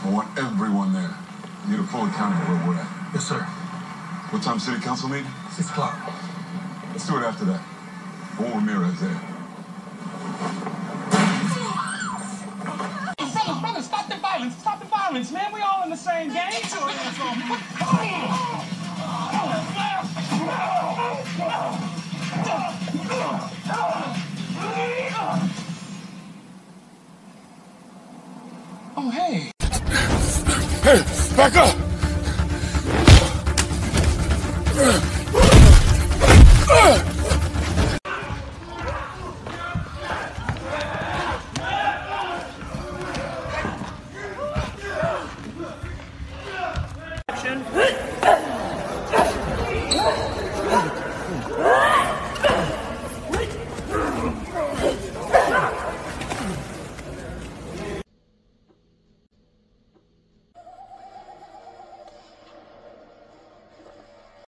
I want everyone there. I need a full accounting of where we're at. Yes, sir. What time city council meeting? 6 o'clock. Let's do it after that. I want Ramirez there. Brothers, stop the violence. Stop the violence, man. We all in the same game. Get your hands on me. Oh, hey. Hey, back up!